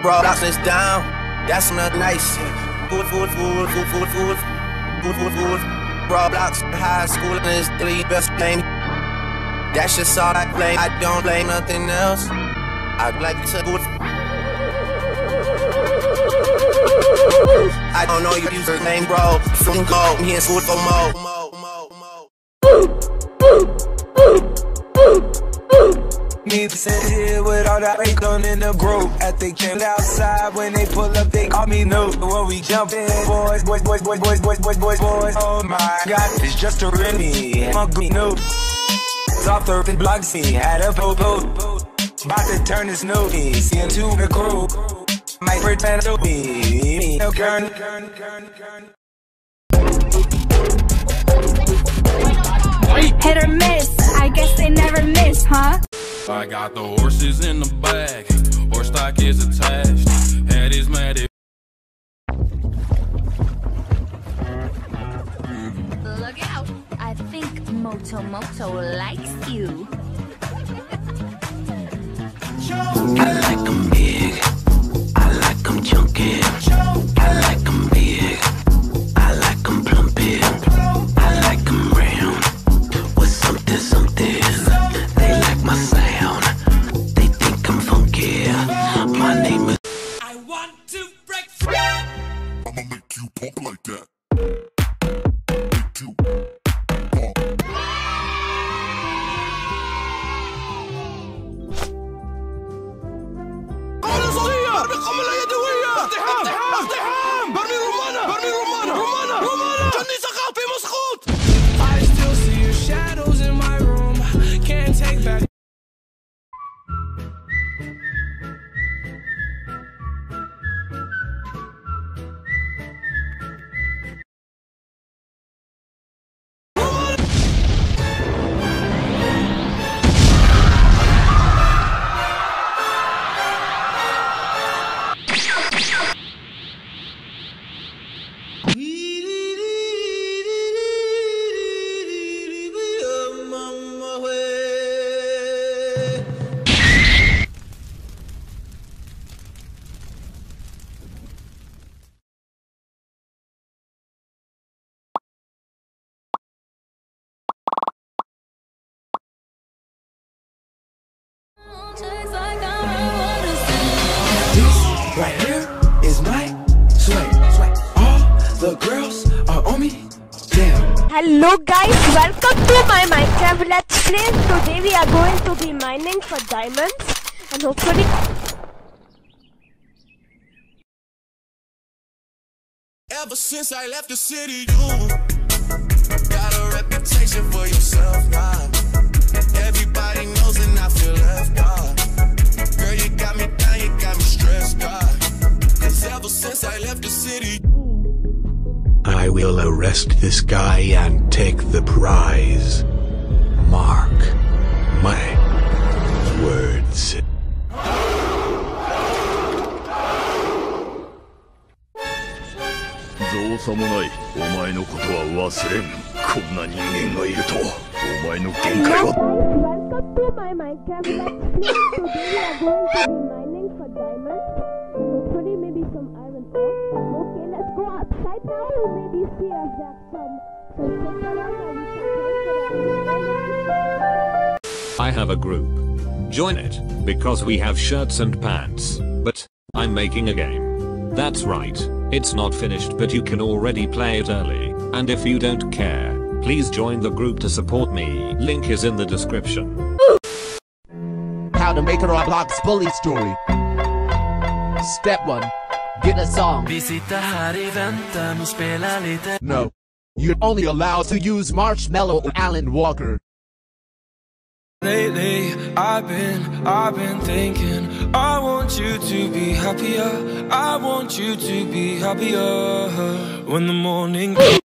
Roblox is down. That's not nice. Food. Roblox high school is the best game. That's just all I play. I don't play nothing else. I'd like to go. I don't know your username, bro. Fucking go. Me and food for more. Me sit here with all that bacon in the group. At the camp outside, when they pull up, they call me noob. When we jump in, boys. Oh my God, it's just a really hungry noob. Off the block scene, had a po-po. About to turn this newbie, seeing to the crew. Might pretend to be no girl. Hit or miss, I guess they never miss, huh? I got the horses in the back, horse stock is attached, head is mad. Look out, I think Moto likes you. I like 'em big, I like 'em chunky, I like 'em big, I like 'em plumpy, I like 'em round, with something, they like my sound, they think I'm funky, my name is I want to break free. I'ma make you pump like that. Make you pump. I still see your shadows in my room. Can't take back. Right here is my sway. All the girls are on me. Damn. Hello guys, welcome to my Minecraft Let's Play. Today we are going to be mining for diamonds and hopefully... Ever since I left the city, you got a reputation for yourself now. Everybody knows and I feel left out. Girl, you got me down, you got me stressed out. Cause ever since I left the city, I will arrest this guy and take the prize. Mark my words. 造作もないお前のことは忘れん。こんな人間がいるとお前の限界は Welcome to my Minecraft Let's Play. Today we are going to be mining for diamonds and hopefully maybe some iron ore. Okay, let's go outside now and maybe see if there's some things around and we can play for I have a group. Join it, because we have shirts and pants. But I'm making a game. That's right, it's not finished but you can already play it early, and if you don't care, please join the group to support me. Link is in the description. How to make a Roblox bully story. Step 1. Get a song. No. You're only allowed to use Marshmello or Alan Walker. Lately, I've been thinking, I want you to be happier. I want you to be happier. When the morning comes.